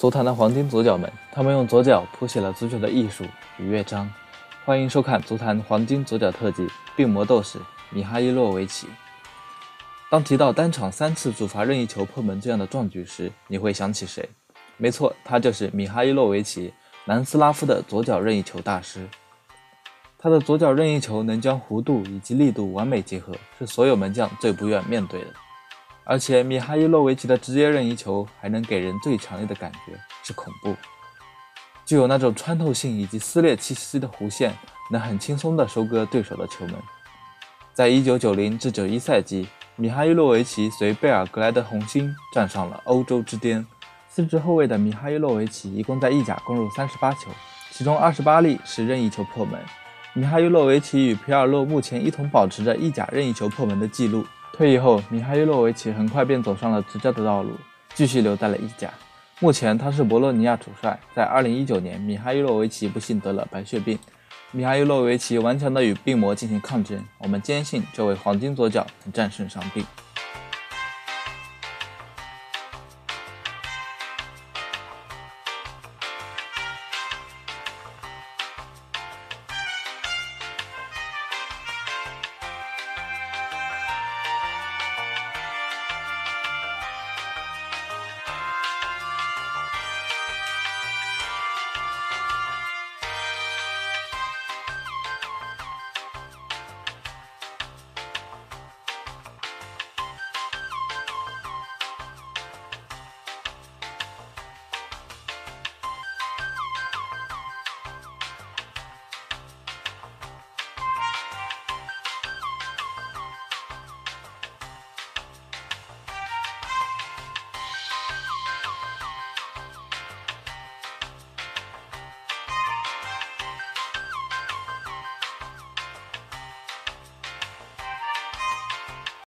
足坛的黄金左脚们，他们用左脚谱写了足球的艺术与乐章。欢迎收看足坛黄金左脚特辑《病魔斗士米哈伊洛维奇》。当提到单场3次主罚任意球破门这样的壮举时，你会想起谁？没错，他就是米哈伊洛维奇，南斯拉夫的左脚任意球大师。他的左脚任意球能将弧度以及力度完美结合，是所有门将最不愿面对的。而且米哈伊洛维奇的直接任意球还能给人最强烈的感觉是恐怖，具有那种穿透性以及撕裂气息的弧线，能很轻松地收割对手的球门。在1990至91赛季，米哈伊洛维奇随贝尔格莱德红星站上了欧洲之巅。4支后卫的米哈伊洛维奇一共在意甲攻入38球，其中28粒是任意球破门。米哈伊洛维奇与皮尔洛目前一同保持着意甲任意球破门的记录。退役后，米哈伊洛维奇很快便走上了执教的道路，继续留在了意甲。目前他是博洛尼亚主帅。在2019年，米哈伊洛维奇不幸得了白血病，米哈伊洛维奇顽强地与病魔进行抗争。我们坚信这位黄金左脚能战胜伤病。